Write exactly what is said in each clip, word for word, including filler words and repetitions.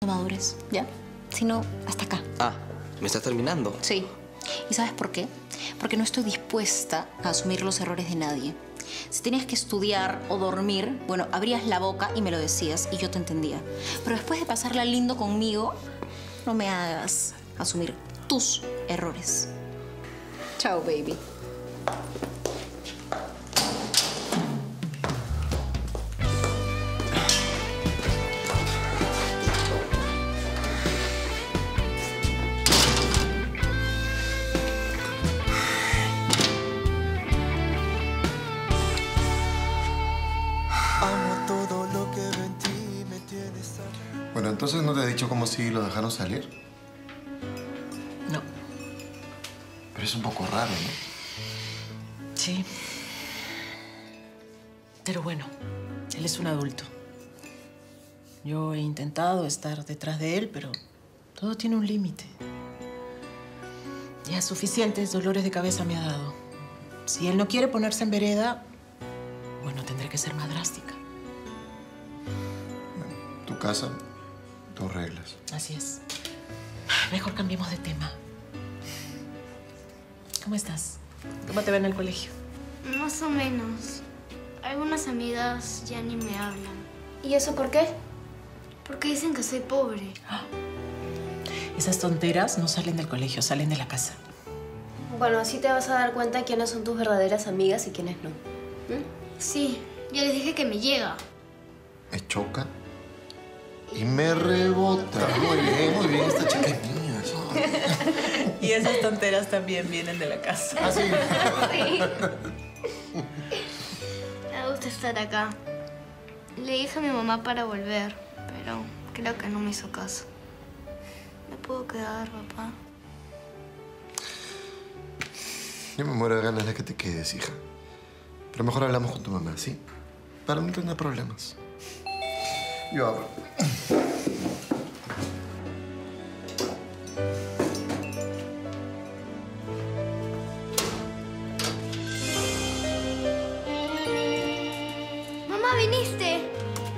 No madures, ¿ya? Sino hasta acá. Ah, ¿me estás terminando? Sí. ¿Y sabes por qué? Porque no estoy dispuesta a asumir los errores de nadie. Si tenías que estudiar o dormir, bueno, abrías la boca y me lo decías y yo te entendía. Pero después de pasarla lindo conmigo, no me hagas asumir tus errores. Chao, baby. Bueno, entonces no te he dicho cómo si lo dejaron salir. No. Pero es un poco raro, ¿no? Sí. Pero bueno, él es un adulto. Yo he intentado estar detrás de él, pero todo tiene un límite. Ya suficientes dolores de cabeza me ha dado. Si él no quiere ponerse en vereda, bueno, tendré que ser más drástica. Bueno, tu casa, tus reglas. Así es. Mejor cambiemos de tema. ¿Cómo estás? ¿Cómo te va en el colegio? Más o menos. Algunas amigas ya ni me hablan. ¿Y eso por qué? Porque dicen que soy pobre. Esas tonteras no salen del colegio, salen de la casa. Bueno, así te vas a dar cuenta quiénes son tus verdaderas amigas y quiénes no. ¿Mm? Sí, ya les dije que me llega. Me choca y me rebota. Muy bien, muy bien. Esta chica es mía. Y esas tonteras también vienen de la casa. ¿Ah, sí? Sí. Me gusta estar acá. Le dije a mi mamá para volver, pero creo que no me hizo caso. ¿Me puedo quedar, papá? Yo me muero de ganas de que te quedes, hija. Pero mejor hablamos con tu mamá, ¿sí? Para no tener problemas. Yo abro. ¡Mamá, viniste!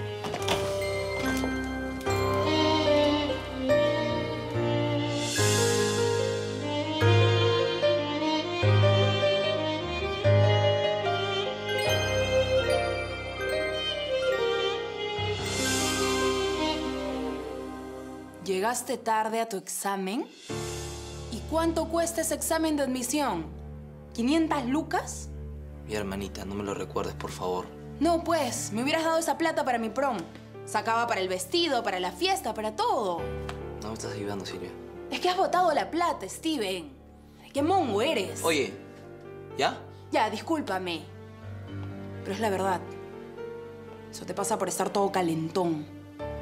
¿Llegaste tarde a tu examen? ¿Y cuánto cuesta ese examen de admisión? ¿quinientas lucas? Mi hermanita, no me lo recuerdes, por favor. No, pues, me hubieras dado esa plata para mi prom. Sacaba para el vestido, para la fiesta, para todo. No me estás ayudando, Silvia. Es que has botado la plata, Steven. ¡Qué mongo eres! Oye, ¿ya? Ya, discúlpame. Pero es la verdad. Eso te pasa por estar todo calentón.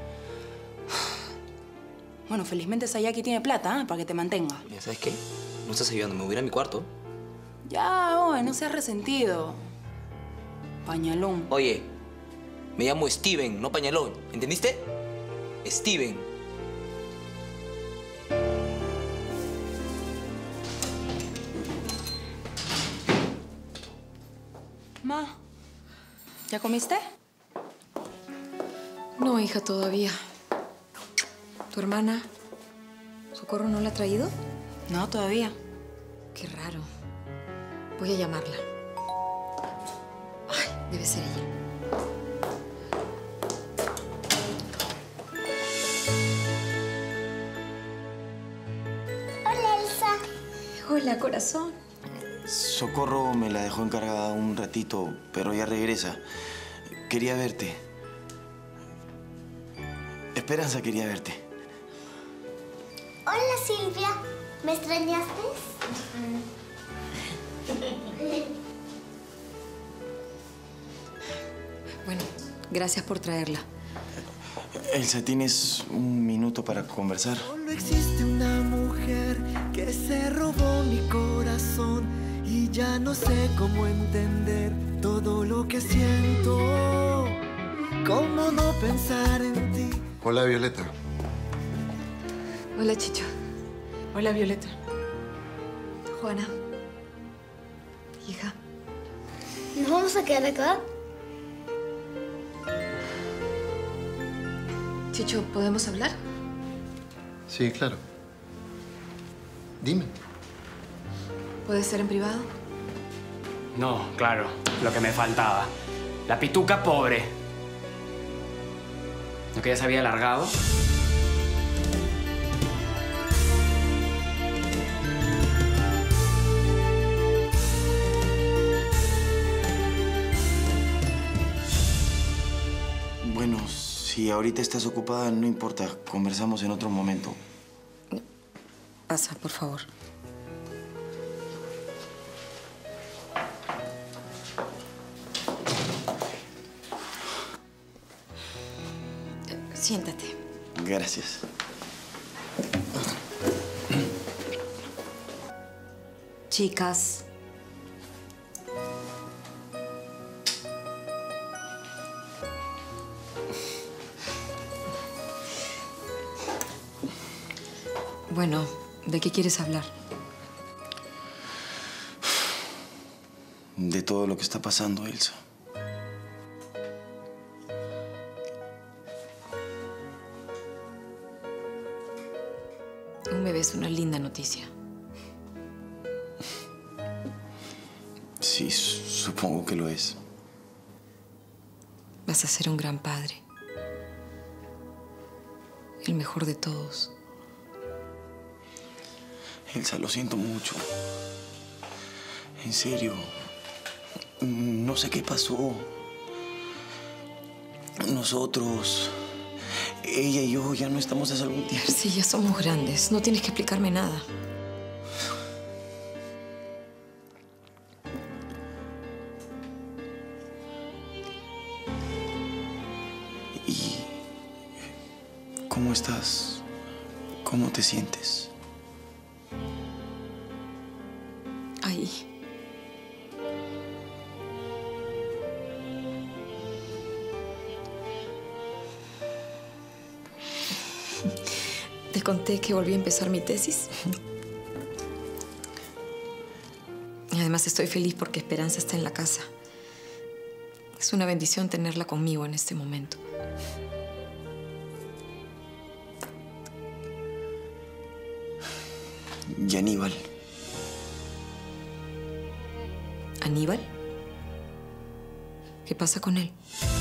Bueno, felizmente Sayaki tiene plata, ¿eh? Para que te mantenga. Mira, ¿sabes qué? No estás ayudando. Me voy a ir a mi cuarto. Ya, oye, no seas resentido. Pañalón. Oye, me llamo Steven, no Pañalón. ¿Entendiste? Steven. Ma, ¿ya comiste? No, hija, todavía. ¿Tu hermana, Socorro, no la ha traído? No, todavía. Qué raro. Voy a llamarla. Ay, debe ser ella. Hola, Elsa. Hola, corazón. Socorro me la dejó encargada un ratito, pero ya regresa. Quería verte. Esperanza quería verte. Hola, Silvia. ¿Me extrañaste? Bueno, gracias por traerla. Elsa, ¿tienes un minuto para conversar? Solo existe una mujer que se robó mi corazón y ya no sé cómo entender todo lo que siento. ¿Cómo no pensar en ti? Hola, Violeta. Hola, Chicho. Hola, Violeta. Juana. Hija. ¿Nos vamos a quedar acá? Chicho, ¿podemos hablar? Sí, claro. Dime. ¿Puede ser en privado? No, claro, lo que me faltaba. La pituca pobre. ¿No que ya se había alargado? Bueno, si ahorita estás ocupada, no importa. Conversamos en otro momento. Pasa, por favor. Siéntate. Gracias. Chicas. Bueno, ¿de qué quieres hablar? De todo lo que está pasando, Elsa. Un bebé es una linda noticia. Sí, supongo que lo es. Vas a ser un gran padre. El mejor de todos. Elsa, lo siento mucho. En serio. No sé qué pasó. Nosotros, ella y yo, ya no estamos hace algún tiempo. Sí, ya somos grandes. No tienes que explicarme nada. ¿Y cómo estás? ¿Cómo te sientes? Ahí. Te conté que volví a empezar mi tesis. Y además estoy feliz porque Esperanza está en la casa. Es una bendición tenerla conmigo en este momento. ¿Y Aníbal? ¿Aníbal? ¿Qué pasa con él?